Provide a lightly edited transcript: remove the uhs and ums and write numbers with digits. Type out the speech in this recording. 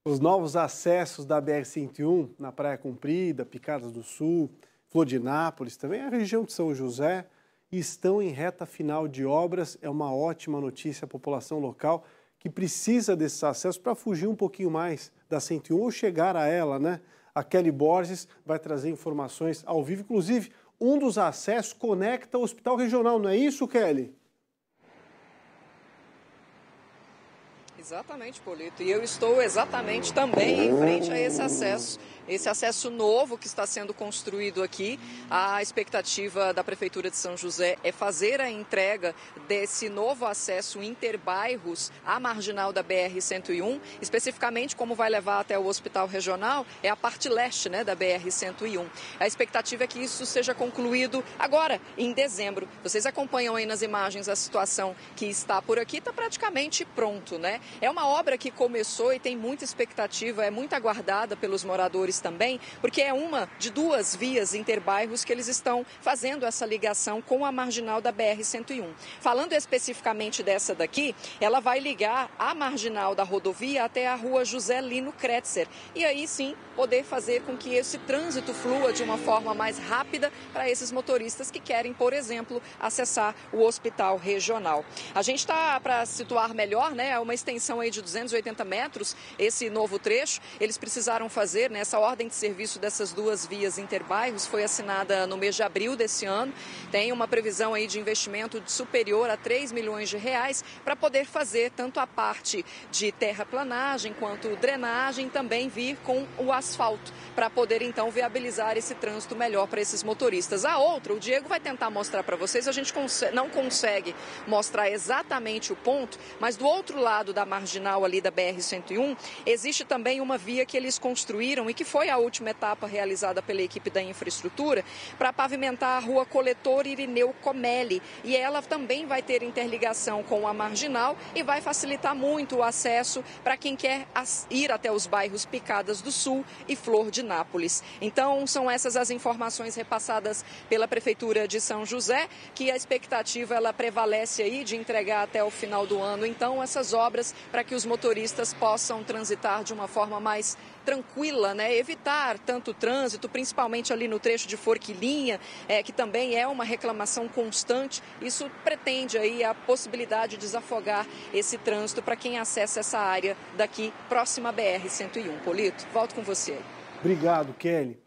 Os novos acessos da BR-101 na Praia Comprida, Picadas do Sul, Flor de Nápoles, também a região de São José, estão em reta final de obras. É uma ótima notícia à população local que precisa desses acessos para fugir um pouquinho mais da 101 ou chegar a ela, né? A Kelly Borges vai trazer informações ao vivo. Inclusive, um dos acessos conecta o Hospital Regional, não é isso, Kelly? Exatamente, Polito. E eu estou exatamente também em frente a esse acesso novo que está sendo construído aqui. A expectativa da Prefeitura de São José é fazer a entrega desse novo acesso interbairros à marginal da BR-101, especificamente como vai levar até o Hospital Regional, é a parte leste, né, da BR-101. A expectativa é que isso seja concluído agora, em dezembro. Vocês acompanham aí nas imagens a situação que está por aqui, está praticamente pronto, né? É uma obra que começou e tem muita expectativa, é muito aguardada pelos moradores também, porque é uma de duas vias interbairros que eles estão fazendo essa ligação com a marginal da BR-101. Falando especificamente dessa daqui, ela vai ligar a marginal da rodovia até a rua José Lino Kretzer. E aí sim, poder fazer com que esse trânsito flua de uma forma mais rápida para esses motoristas que querem, por exemplo, acessar o Hospital Regional. A gente está, para situar melhor, né, é uma extensão aí de 280 metros, esse novo trecho. Eles precisaram fazer, né, essa ordem de serviço dessas duas vias interbairros foi assinada no mês de abril desse ano. Tem uma previsão aí de investimento superior a 3 milhões de reais para poder fazer tanto a parte de terraplanagem quanto drenagem, também vir com o asfalto para poder então viabilizar esse trânsito melhor para esses motoristas. A outra, o Diego vai tentar mostrar para vocês, a gente não consegue mostrar exatamente o ponto, mas do outro lado da marginal ali da BR-101, existe também uma via que eles construíram e que foi a última etapa realizada pela equipe da infraestrutura para pavimentar a rua Coletor Irineu Comelli. E ela também vai ter interligação com a marginal e vai facilitar muito o acesso para quem quer ir até os bairros Picadas do Sul e Flor de Nápoles. Então, são essas as informações repassadas pela Prefeitura de São José, que a expectativa ela prevalece aí de entregar até o final do ano, então, essas obras para que os motoristas possam transitar de uma forma mais tranquila, né? Evitar tanto trânsito, principalmente ali no trecho de Forquilinha, que também é uma reclamação constante. Isso pretende aí a possibilidade de desafogar esse trânsito para quem acessa essa área daqui próxima à BR-101. Polito, volto com você. Obrigado, Kelly.